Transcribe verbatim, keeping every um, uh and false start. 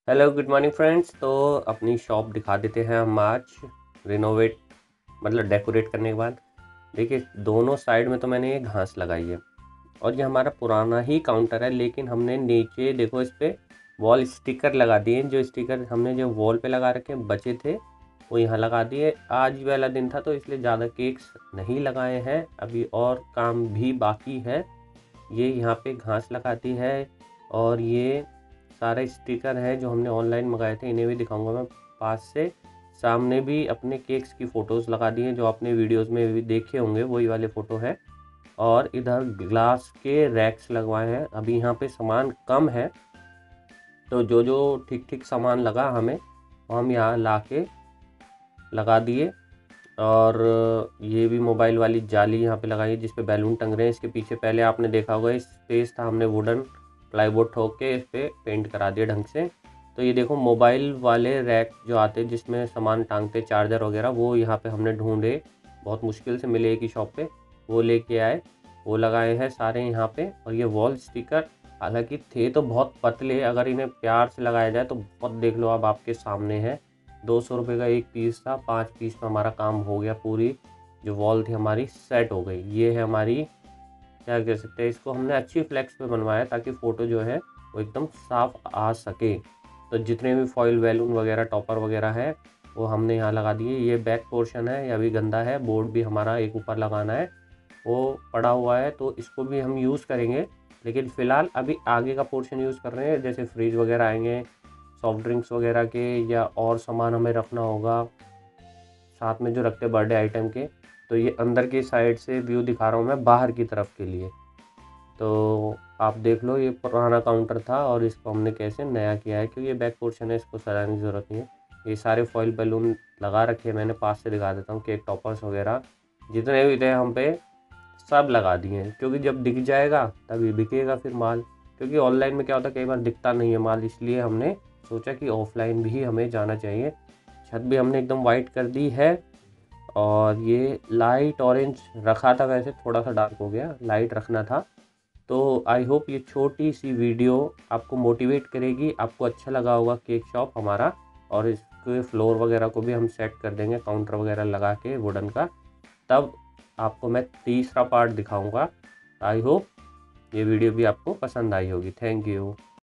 Hello good morning friends. तो अपनी shop दिखा देते हैं हम आज रिनोवेट मतलब डेकोरेट करने के बाद। देखिए दोनों साइड में तो मैंने ये घास लगाई है और ये हमारा पुराना ही काउंटर है, लेकिन हमने नीचे देखो इस पर वॉल स्टिकर लगा दिए। जो स्टिकर हमने जो वॉल पे लगा रखे बचे थे वो यहाँ लगा दिए। आज वाला दिन था तो इसलिए ज़्यादा केक्स नहीं लगाए हैं, अभी और काम भी बाकी है। ये यहाँ पे घास लगाती है और ये सारे स्टिकर हैं जो हमने ऑनलाइन मंगाए थे, इन्हें भी दिखाऊंगा मैं पास से। सामने भी अपने केक्स की फ़ोटोज़ लगा दी हैं जो आपने वीडियोस में भी देखे होंगे, वही वाले फ़ोटो है। और इधर ग्लास के रैक्स लगवाए हैं। अभी यहाँ पे सामान कम है तो जो जो ठीक ठीक सामान लगा हमें वो हम यहाँ ला के लगा दिए। और ये भी मोबाइल वाली जाली यहाँ पे लगाई है जिस पे बैलून टंग रहे हैं। इसके पीछे पहले आपने देखा होगा स्पेस था, हमने वुडन प्लाईवुड ठोक के इस पर पेंट करा दिया ढंग से। तो ये देखो मोबाइल वाले रैक जो आते हैं जिसमें सामान टांगते चार्जर वगैरह, वो यहाँ पे हमने ढूंढे, बहुत मुश्किल से मिले एक ही शॉप पे, वो लेके आए, वो लगाए हैं सारे यहाँ पे। और ये वॉल स्टिकर हालांकि थे तो बहुत पतले, अगर इन्हें प्यार से लगाया जाए तो बहुत, देख लो अब आपके सामने है। दो सौ रुपये का एक पीस था, पाँच पीस में हमारा काम हो गया, पूरी जो वॉल थी हमारी सेट हो गई। ये है हमारी, क्या कह सकते हैं इसको, हमने अच्छी फ्लेक्स पे बनवाया ताकि फ़ोटो जो है वो एकदम साफ आ सके। तो जितने भी फॉइल बैलून वगैरह टॉपर वगैरह है वो हमने यहाँ लगा दिए। ये बैक पोर्शन है, ये अभी गंदा है, बोर्ड भी हमारा एक ऊपर लगाना है, वो पड़ा हुआ है तो इसको भी हम यूज़ करेंगे। लेकिन फ़िलहाल अभी आगे का पोर्शन यूज़ कर रहे हैं, जैसे फ्रिज वगैरह आएंगे, सॉफ्ट ड्रिंक्स वगैरह के, या और सामान हमें रखना होगा साथ में जो रखते हैं बर्थडे आइटम के। तो ये अंदर की साइड से व्यू दिखा रहा हूँ मैं बाहर की तरफ के लिए। तो आप देख लो ये पुराना काउंटर था और इसको हमने कैसे नया किया है, क्योंकि ये बैक पोर्शन है, इसको सजाने की ज़रूरत नहीं है। ये सारे फॉइल बैलून लगा रखे हैं मैंने, पास से दिखा देता हूँ, केक टॉपर्स वगैरह जितने भी थे हम पे सब लगा दिए हैं, क्योंकि जब दिख जाएगा तभी बिकेगा फिर माल। क्योंकि ऑनलाइन में क्या होता है कई बार दिखता नहीं है माल, इसलिए हमने सोचा कि ऑफलाइन भी हमें जाना चाहिए। छत भी हमने एकदम वाइट कर दी है और ये लाइट ऑरेंज रखा था, वैसे थोड़ा सा डार्क हो गया, लाइट रखना था। तो आई होप ये छोटी सी वीडियो आपको मोटिवेट करेगी, आपको अच्छा लगा होगा केक शॉप हमारा। और इसके फ्लोर वगैरह को भी हम सेट कर देंगे काउंटर वगैरह लगा के वुडन का। तब आपको मैं तीसरा पार्ट दिखाऊंगा। आई होप ये वीडियो भी आपको पसंद आई होगी। Thank you.